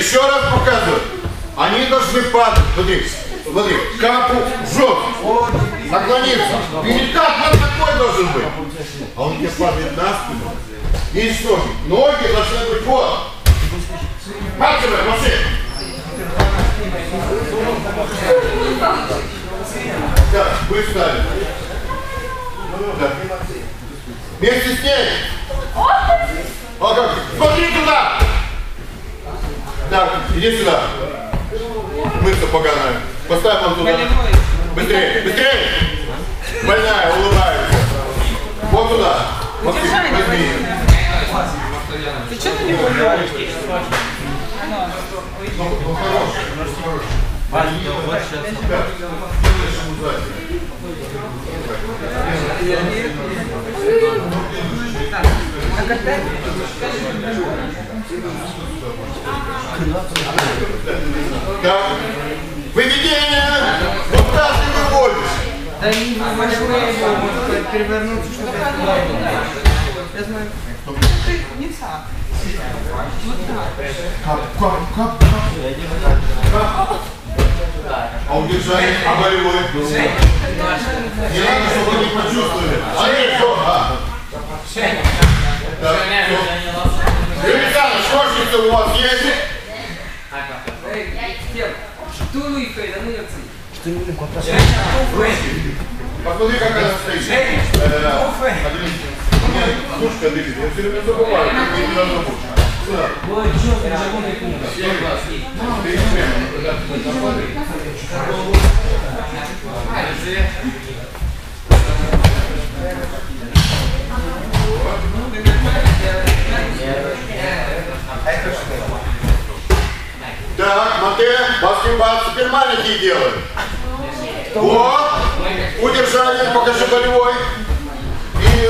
еще раз показываю. Они должны падать. Смотри, смотри, капу жжет. Наклониться. Перекат вот такой должен быть. А он тебе падает на спину. И что? Ноги должны быть вот. Пальцевай, Максим. Так, вы встали. Да. Вместе с ней. А как? Смотри туда. Так, иди сюда. Мышца поганая. Поставь нам туда. Быстрее, быстрее. Больная, улыбается. Вот туда. Максим, возьми ее. Ты что на него говоришь? Ну, хороший. Так, выведение. Вот так ты выводишь. Да не большое его, может перевернуться, чтобы это я знаю. Не так. Вот так. Как? А удержание, а болевой? Не надо, чтобы они почувствовали. А нет, что? Юрий Александрович, ножницы у вас есть? Посмотри, как она стоит. Слушай, Адель, я все время забываю, как мне не надо быть. Сюда. Так, Матэ, баскетбол теперь маленькие делают. Вот, удержание, покажи болевой. И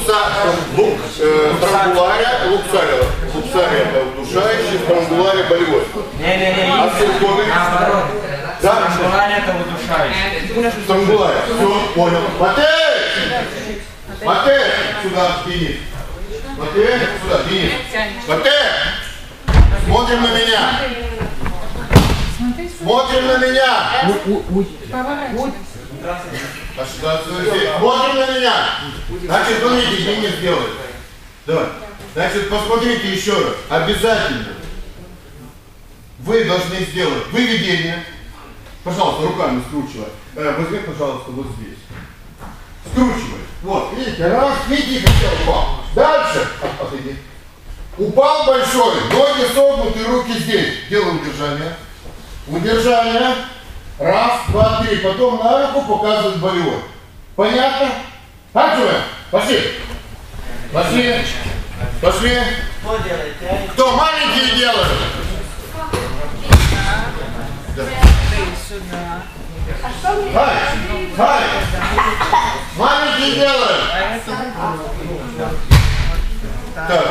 странгулария, луксария это удушающий, странгулария болевой. Не-не-не, наоборот. Да? Странгулария это удушающий. Странгулария, все, понял. Матэ! Матэ! Сюда, Денис. Матэ, сюда, Денис. Матэ! Смотрим на меня. Смотрим на меня. Смотрим на меня. Значит, смотрите, Денис делает. Давай. Значит, посмотрите еще раз. Обязательно. Вы должны сделать выведение. Пожалуйста, руками скручивай. Возьми, пожалуйста, вот здесь. Скручивай. Вот, видите, раз, видите, упал. Дальше. Отойди. Упал большой, ноги согнуты, руки здесь. Делаем удержание. Удержание. Раз, два, три. Потом на руку показывает болевой. Понятно? Так же? Пошли. Пошли. Пошли. Кто делает? Кто маленькие делают? Хай. Хай. Маленькие делают. Так.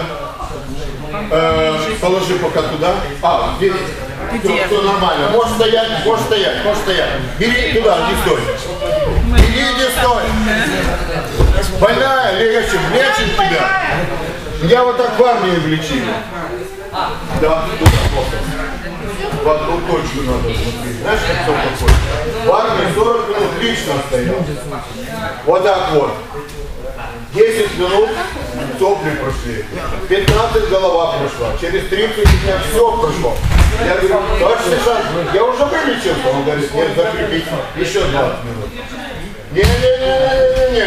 Положи пока туда. Здесь. Все нормально. Можешь стоять, можешь стоять, можешь стоять. Бери туда, не стой. Бери, не стой. Больная, лечим тебя. Я вот так в армии лечили. Да, туда плохо. В одну точку надо смотреть. Знаешь, как все такое? В армии 40 минут лично стоял. Вот так вот. 10 минут сопли прошли, 15 голова прошла, через 30 дня все прошло. Я говорю, товарищ сержант, я уже вылечился. Он говорит, нет, закрепить еще 20 минут. Не-не-не-не-не-не.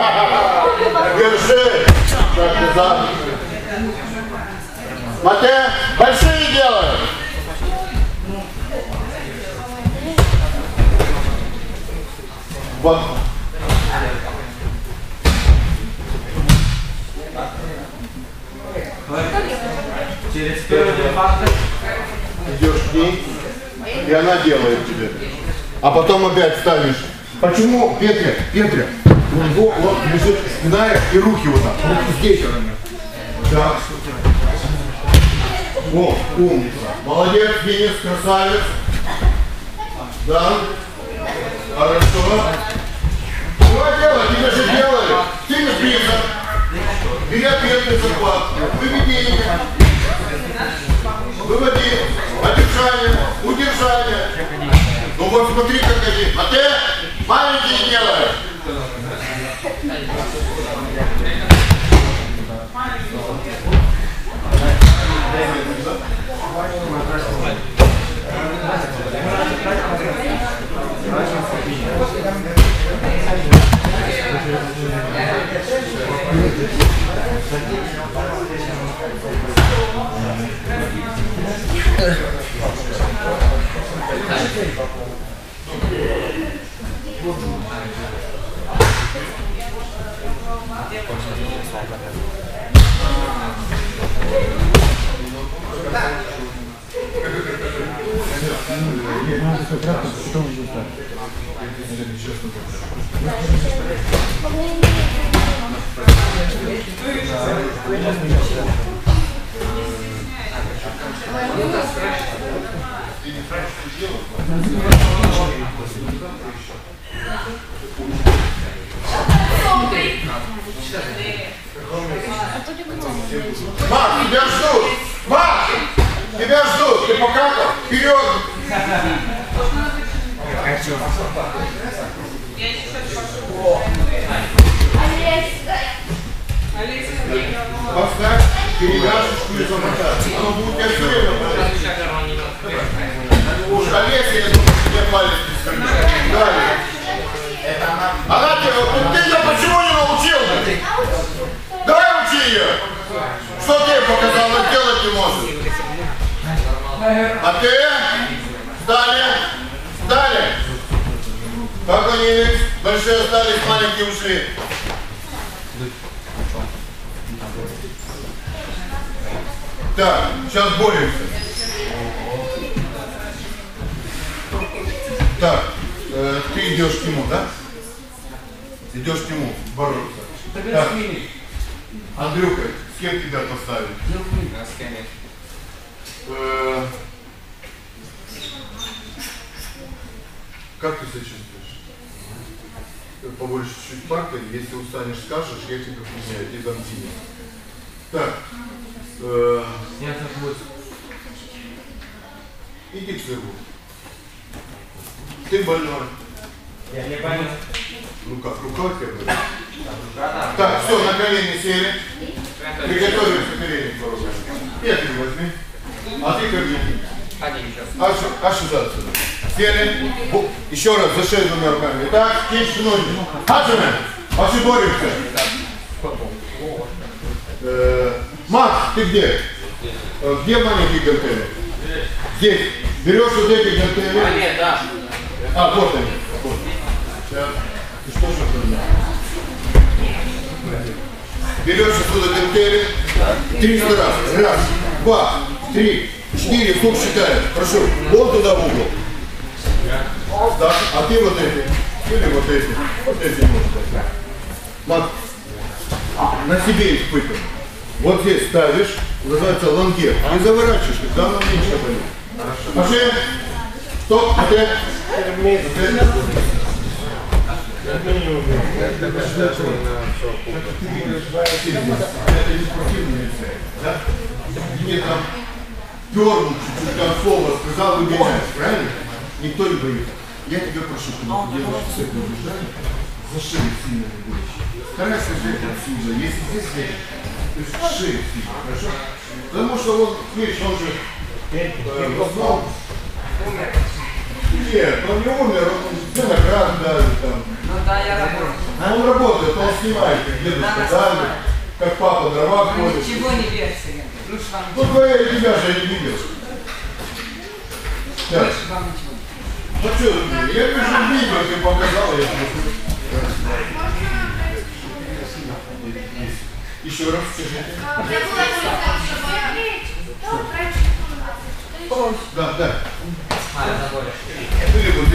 Держи. Партизан. Матэ, большие делают. Вот. Через первый фактор Идешь к ней, и она делает тебе. А потом опять ставишь. Почему, Петя, вот лежит спина и руки вот так. Руки здесь. Так. О, умница. Молодец, Денис, красавец. Да. Хорошо. Что делать? Тебе же делали. Сильно приза. Бери ответный захват. Выведение. Выводи. Ну вот смотри, как один. А ты маленький делаешь. Макс, тебя ждут! Макс! Тебя ждут! Ты покакал? Вперед! Поставь перевязочку и замотать. Оно будет как время. Уж Олеся, я думаю, тебе палец не далее. Она тебе, ты ее почему не научил? Давай учи ее! Что ты показала, делать не можешь? А ты? Встали! Встали! Как они большие остались, маленькие ушли? Так, сейчас боремся. Так, ты идешь к нему, да? Идешь к нему бороться. Так. Андрюха, с кем тебя поставили? С кем? Как ты себя чувствуешь? Побольше чуть-чуть парка, если устанешь, скажешь, я тебя поменяю, и дам денег. Так. Нет, так будет. Иди к сыру. Ты больной. Я не понял. Ну как, рука у тебя болит? Да. Так, все, на колени сели. Приготовимся к колени по рукам. Это возьми. А ты ко мне. Один еще. Аж сюда отсюда. Сели. Еще раз, за шею двумя руками. Итак, кисть ноги. Аджиме. Пошли боремся. Макс, ты где? Где маленькие гантели? Здесь. Берешь вот эти гантели. А, нет, да. А, вот они. Вот. Сейчас. Ты что же это? Берешь отсюда гантели. 300 раз. Раз, два, 3, 4. Сколько считаешь? Прошу. Вон туда в угол. Так, а ты вот эти. Или вот эти. Вот эти можно. Макс, на себе испытывай. Вот здесь ставишь, называется лонгер. Не заворачиваешь, когда оно меньше болит. Пошли. Стоп, отель. Мне там дернул чуть-чуть там слово, сказал, выгоняешь, правильно? Никто не боится. Я тебя прошу, когда ты делаешь с этим движением, за шею сильно не будешь. Старайся взять отсюда, если здесь взять, то есть шею сильно, хорошо? Потому что вот, видишь, он же узнал. Нет, он не умер, он виноград давит там. Ну да, я работаю. А он работает, он снимает, как дедушка давит, как папа дрова ходит. Ничего не верьте. Лучше вам Ну твоя и тебя же я не видел. Так. Лучше вам ничего. Ну что ты, я вижу видео, ты показал, я еще раз скажите. Да, да. Были бы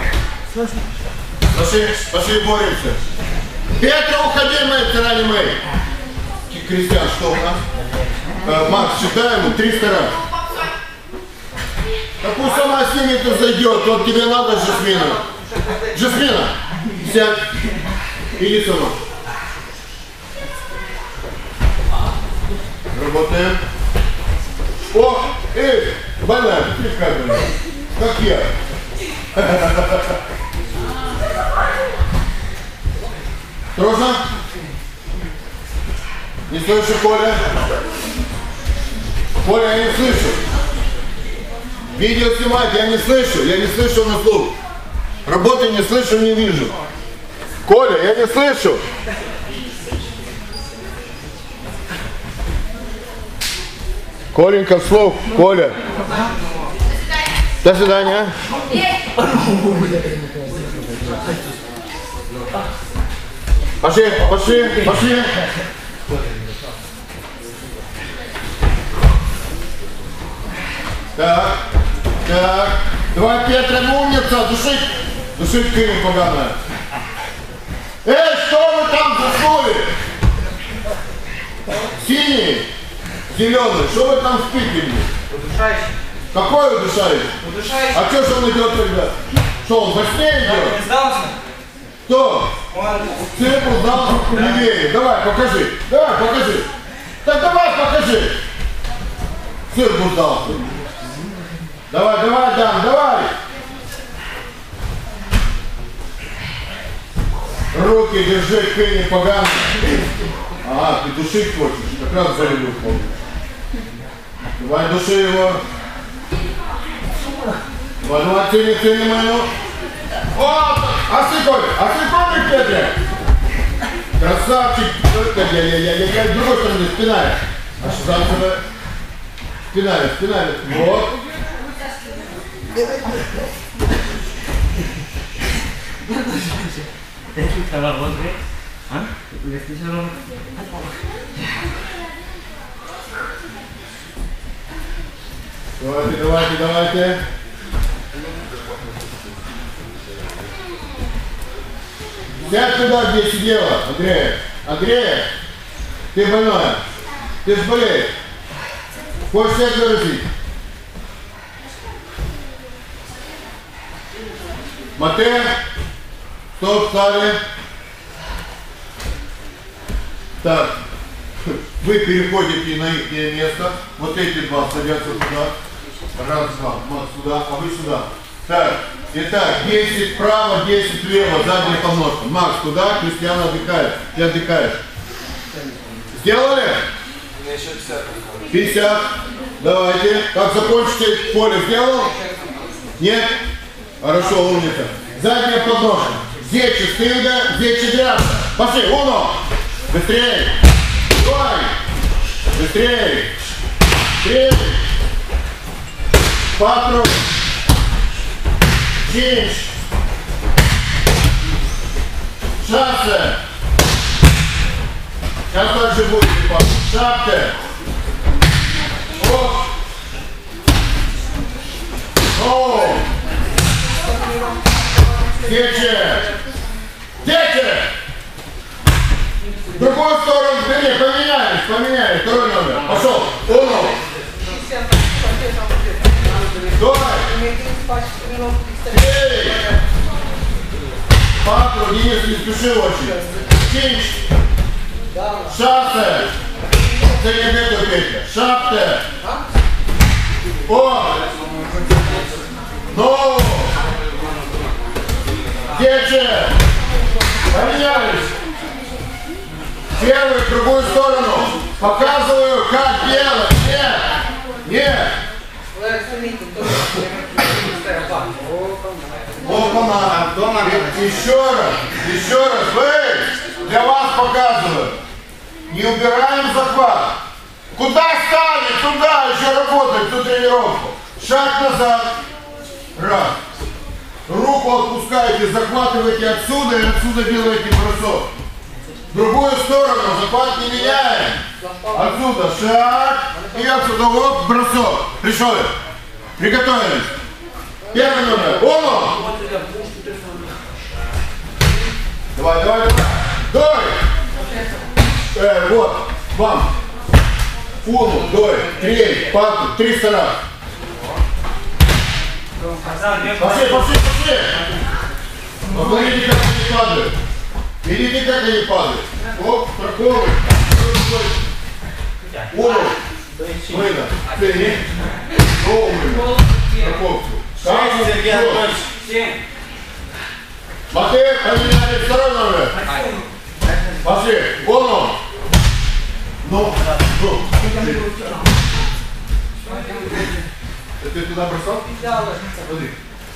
здесь. Пошли боремся. Петра, уходи, мэй, тирани мэй. Кристиан, что у нас? Макс, считай ему 300 раз. Да пусть сама снимет и зайдет. Вот тебе надо, Жасмина. Жасмина, сядь. Иди сама. Работаем. О, эй, банан, ты как я. Трудно? Не слышу, Коля? Коля, я не слышу. Видео снимать, я не слышу на слух. Работы не слышу, не вижу. Коля, я не слышу. Коленька, слух, Коля. До свидания. Пошли, пошли, пошли. Так, так. Давай, Петра, умница, душить кынь поганая. Эй, что вы там заснули? Синий, зеленый, что вы там спите? Удушающий. Какой удушающий? Удушающий. А что он идет тогда? Что, он во сне идет? Не сдался? Кто? Он... Циркул сдался левее. Давай, покажи. Давай, покажи. Так давай, покажи. Циркул сдался. Давай, давай, Дан, давай. Руки держи, ты не поганый. А, ты душить хочешь? Как раз залюбил помню. Давай, души его. Давай, давай, тяни мою. О, осыпай, Петя. Красавчик. Я другой стороны, спиной. А что там сюда? Спиной. Вот. Давайте. Сядь туда, где сидела, Андрея, ты больная, ты ж болеешь. Хочешь себя заразить? Матэ, стоп, встали. Так, вы переходите на их место. Вот эти два садятся туда. Раз, два, вот сюда, а вы сюда. Так, итак, 10 вправо, 10 влево, задняя подножка. Макс туда, Кристиан отдыхает. Ты отдыхаешь. Сделали? 50. Давайте. Как закончите, поле сделал? Нет? Хорошо, умница. Задняя подножка. Здесь стыга, здесь дряпка. Пошли, уно. Быстрее. Давай. Быстрее. Быстрее. Патру. Чинч. Шассе. Сейчас так же будет. Шапка. Оп. О. Дети. В другую сторону, поменяем. Второй номер. Пошел. Уно. Давай. Эй. Патру, Денис, не спеши очень. Чинч. Шапте. Це не бето, Петя. Шапте. О. Ну. Дети. Поменялись. Первый в другую сторону. Показываю, как делать. Нет. Опа-на. Еще раз. Вы, для вас показываю. Не убираем захват. Куда стали? Туда еще работать, ту тренировку. Шаг назад. Раз. Руку отпускаете, захватываете отсюда и отсюда делаете бросок. В другую сторону захват не меняем. Отсюда шаг и отсюда вот бросок. Пришел. Приготовились. Первый номер. Оно. Давай. Вот. Вам. Фулу. Дой. Трей. Пату. 300 раз. Пошли. Посмотрите, как они падают. Видите, как они падают. Оп, страховый. Уровень. Мына. Цени. Новый. Страховку. 7. Матвей, поменяли второй номер. Пошли, вон он. Ну. Ты туда бросал? Смотри.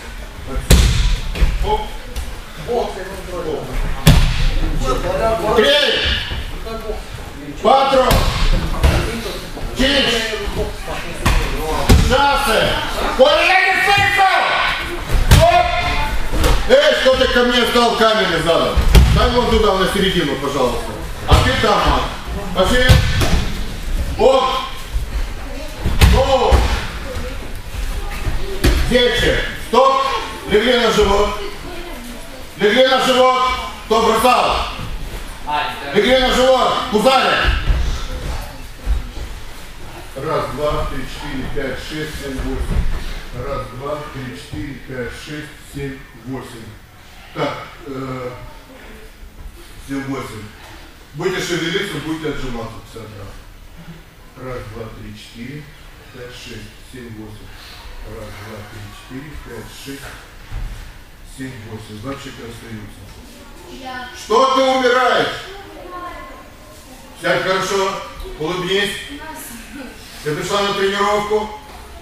Оп. Три. Quattro. 5. Шассы. Эй, что ты ко мне встал камень задом? Дай вон туда, на середину, пожалуйста. А ты там, Мат. Пошли. Оп. Гоу. 10. Стоп. Легли на живот. Легли на живот. Кто бросал? Легли на живот. Кузали. 1, 2, 3, 4, 5, 6, 7, 8. 1, 2, 3, 4, 5, 6, 7, 8. Так, 7, 8. Будете шевелиться, будете отжиматься 50 раз. 1, 2, 3, 4, 5, 6, 7, 8. 1, 2, 3, 4, 5, 6, 7, 8. Значит, остаются. Что ты умираешь? Сядь хорошо, улыбнись. Ты пришла на тренировку?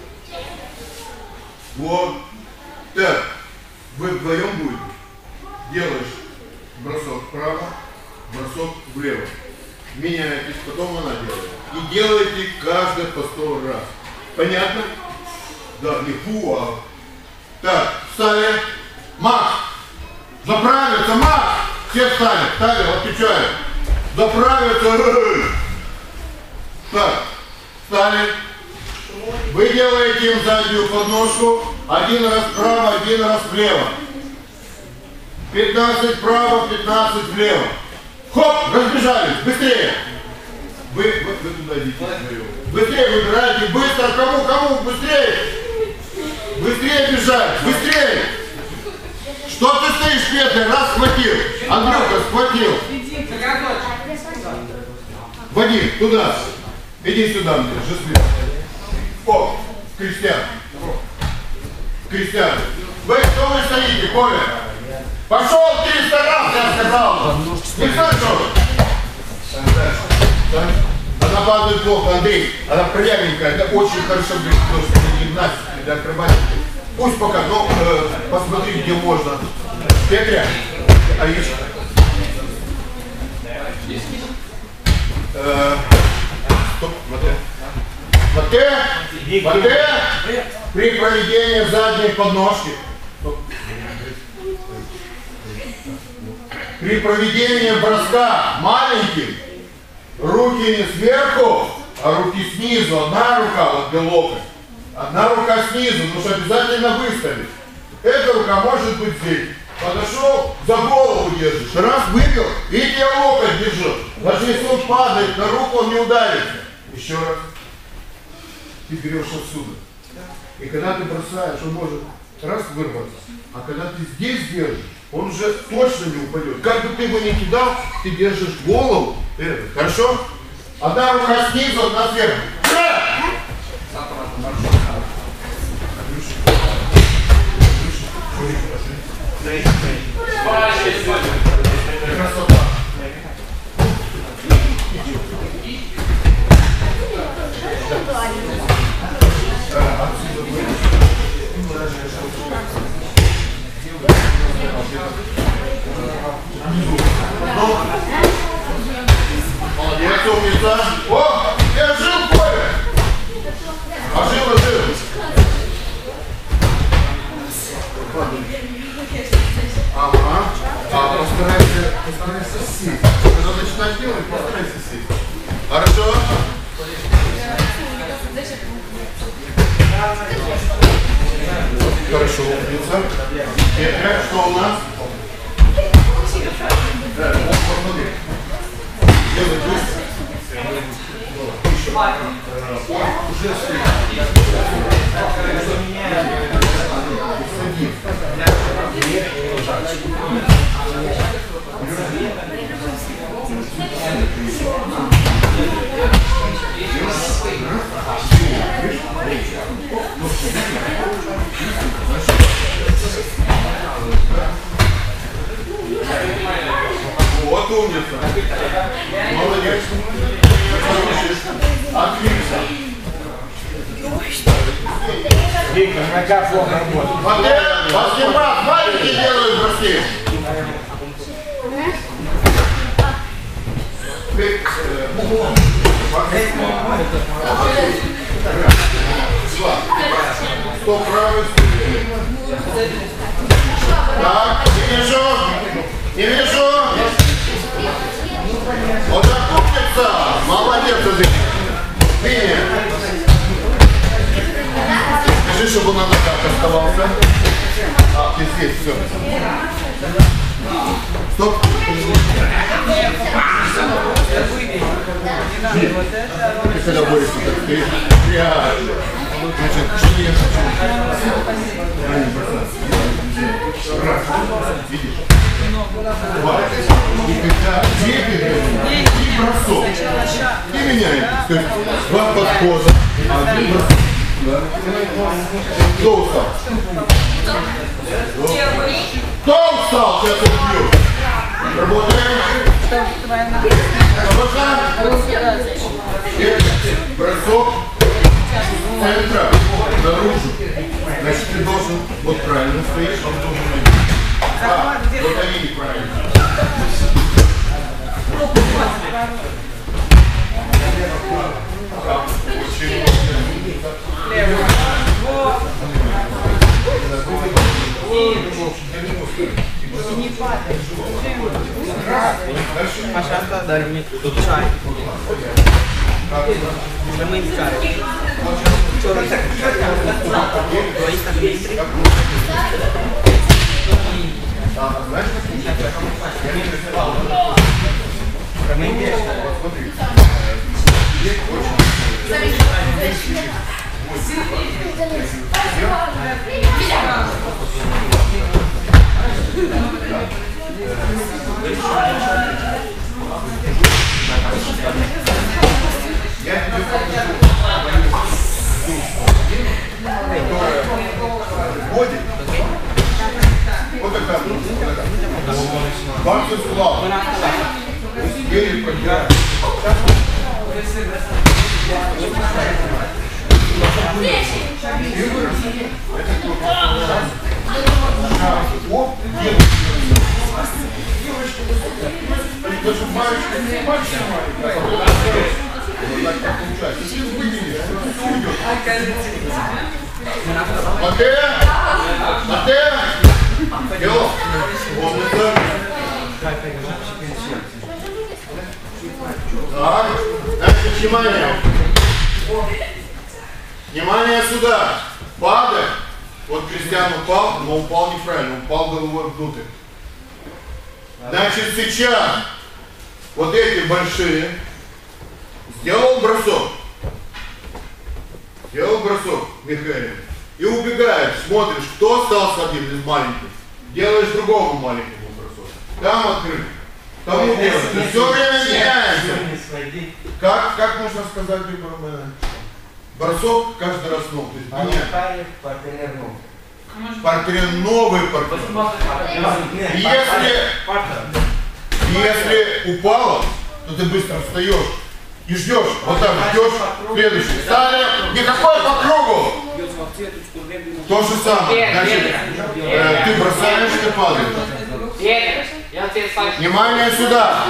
Вот. Так, вы вдвоем будете. Делаешь бросок вправо, бросок влево. Меняетесь, потом она делает. И делаете каждый по 100 раз. Понятно? Да, не фу, а... Так, встали. Макс! Заправиться, Макс! Все встали, встали, отвечаю. Заправиться. Так, встали. Вы делаете им заднюю подножку. Один раз вправо, один раз влево. 15 вправо, 15 влево. Хоп, разбежались, быстрее. Вы туда идите. Быстрее выбирайте, быстро, кому, быстрее. Быстрее бежать, быстрее. Что ты стоишь, Петя? Раз схватил. Андрюха схватил. Вадим, туда. Иди сюда, мне, Жасмин. О, Кристиан. Кристиан. Вы что вы стоите, Коля? Пошел 300 раз, я сказал. Не слышал? Она падает плохо, Андрей. Она пряменькая, это очень хорошо для гимнастики, для акробатики. Пусть пока, но посмотри, где можно. Петря, Аишка. Стоп, Матвей, при проведении задней подножки. При проведении броска маленьким, руки не сверху, а руки снизу. Одна рука, вот где локоть. Одна рука снизу, нужно обязательно выставить. Эта рука может быть здесь. Подошел, за голову держишь. Раз выбил, видите, я локоть держу. Даже если он падает на руку, он не ударится. Еще раз. Ты берешь отсюда. И когда ты бросаешь, он может раз вырваться. А когда ты здесь держишь, он уже точно не упадет. Как бы ты его ни кидал, ты держишь голову. Хорошо? Одна рука снизу, одна сверху. Красота. Молодец, умница. О, я жил, Коля. Ожил. Ага. Постарайся сесть. Когда начинаешь делать, постарайся сесть. Хорошо? Хорошо, умница. Петя, что у нас? Да, посмотри. Делай быстро. Еще. Уже Виктор, нога плохо работает. Баскетбол, маленькие делают броски. Стоп, правый. Так, не вижу. Не вижу. Вот закупится. Молодец, ты. Виня. Скажи, чтобы он на ногах оставался. А, ты здесь, все. Стоп. Ты когда борешься, так ты реально. Значит, что я хочу? Видишь? Два. И когда и бросок. И меняется. То есть два подхода. Один бросок. Кто устал? Кто устал? Сейчас убью. Работаем. Бросок. Центра. Наружу. Значит, ты должен вот правильно стоишь, он должен видеть. А, вот они неправильно. Очень Пожалуйста, дай мне чай. Мы искали. вот такая. Банки склад. Теперь подбираем. Значит, внимание. Внимание сюда. Падай. Вот Кристиан упал, но упал неправильно. Упал головой внутрь. Значит, сейчас вот эти большие сделал бросок. Сделал бросок, Михаил. И убегаешь, смотришь, кто остался один из маленьких. Делаешь другого маленького бросок. Там открыт. Тому делаешь. Все время меняется. Как можно сказать любому? Бросок каждый раз новый. Партнер новый партнер. Если упало, то ты быстро встаешь и ждешь. Вот так ждешь. Следующий. Стали. Никакой по кругу. То же самое. Значит, ты бросаешь, ты падаешь. Внимание сюда.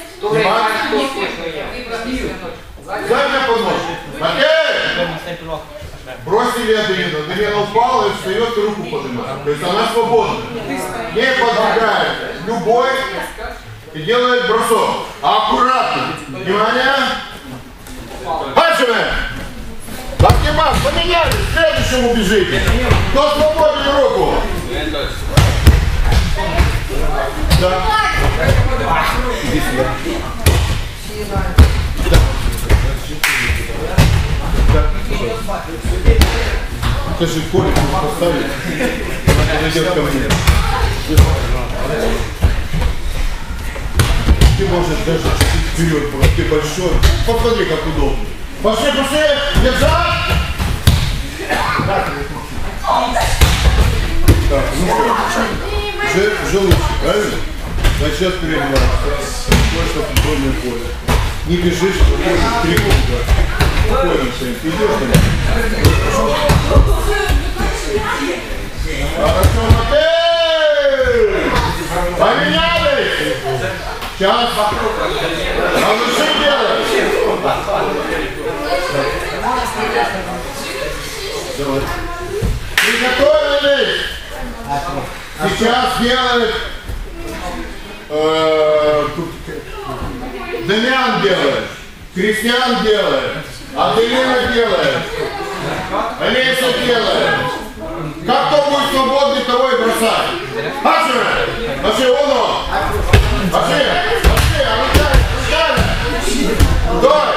Дай мне помочь. Окей? Бросили Аделину. Аделина упала и встает и руку поднимает. То есть она свободна. Не подвигает. Любой и делает бросок. Аккуратно. Внимание. Пальцами. Баскетбол, поменялись. Следующему бежите. Кто свободен руку? Да. Иди сюда. Да. Скажи, Коля, поставили. Он идет ко мне. Ты можешь даже чуть-чуть вперед, потому что ты большой. Посмотри, как удобно. Пошли, пошли! Держать! Так, ну что? Уже лучше, правильно? Значит, сейчас переиграем. Просто футбольное поле. Не бежишь, выходишь 3 пункта. Спокойно, идешь. Сейчас. Малыши делают. Приготовились. Сейчас делает Демьян делает, Кристиан делает, Аделина делает, Олеся делает. Как кто будет свободный, того и бросать. Пошли! Пошли, вон он! Пошли! Пошли! Давай!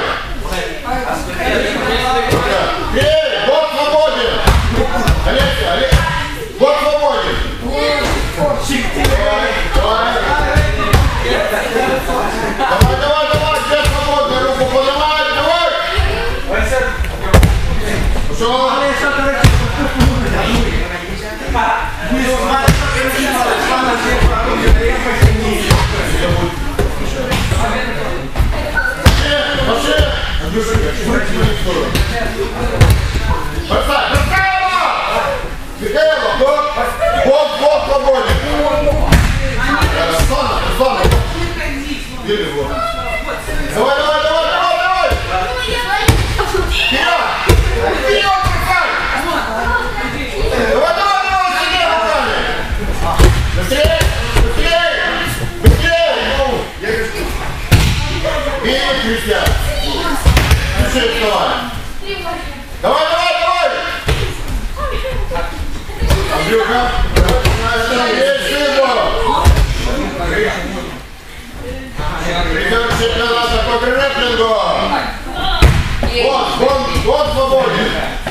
Эй, вот свободен! Олеся, Олеся! Вот свободен! Давай, давай, давай! Где свободный? Руку поднимай, давай! Пошел! Пошли! Бросай! Бросай его! Михаила! Вот свободен! Руслан! Бери его! Давай, давай, давай, давай, давай! Вперед! Вперед, бросай! Давай, давай, давай, сиди руками! Быстрее! Быстрее! Быстрее! Бери, Кристиан! Слушай, вставай! Давай, давай, давай! Андрюха! Это есть его! Придет чемпионата по грэпплингу! Вот свободен!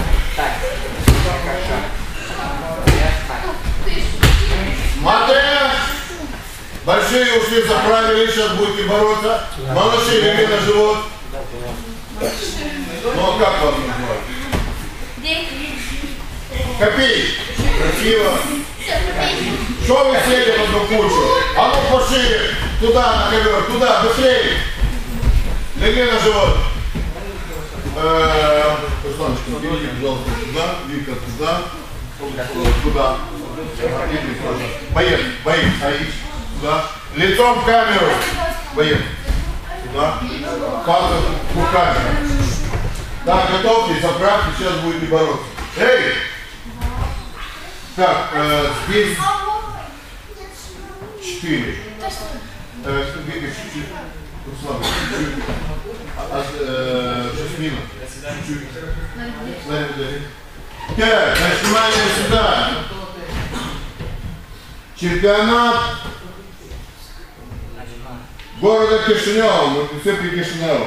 Смотри! Большие ушли заправили, сейчас будете бороться. Малыши легли на живот. Ну а как вам называют? Копей! Красиво! Что вы сели в одну кучу? А ну пошире! Туда на ковер, туда, быстрее! Легли на живот! Русланочка, иди, пожалуйста, туда, Вика, туда, туда. Поехали, Аиш, туда. Лицом в камеру. Поехали. Туда. Палка руками. Да, готовьтесь, заправьте, сейчас будете бороться. Эй! Так, здесь 4. Вика, чуть-чуть. Руслан, чуть-чуть. Жасмина. Чуть-чуть. Так, значит, внимание сюда. Чемпионат города Кишинева. Мы все при Кишиневу.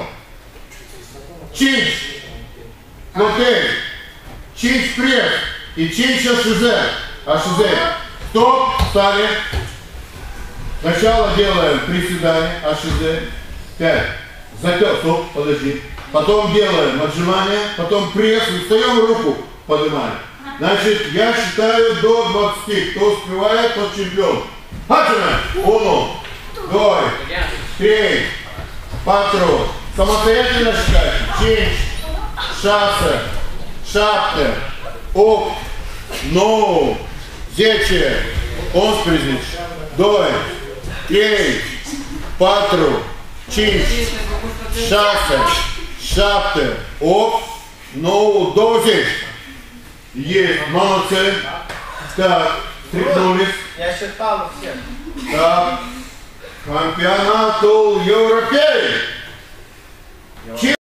Чинч. Локтей. Чинч пресс. И чинч АШЗ. АШЗ. Стоп. Встали. Сначала делаем приседание. АШЗ. 5. Затем. Стоп. Подожди. Потом делаем отжимания. Потом пресс. И встаем, руку поднимаем. Значит, я считаю до 20. Кто успевает, тот чемпион. Отжимаем. 1, 2, 3, 4. Самостоятельно считаем. Чинч. Шаса. Шапка. Оп. Ноу. Зече. Оспризнич. 2, 3, 4. Чинч. Шаса. Шапка. Оп. Ноу. Дозиш. Есть, молодцы. Так, стряхнулись. Я считал всех. Так, чемпионату Европей.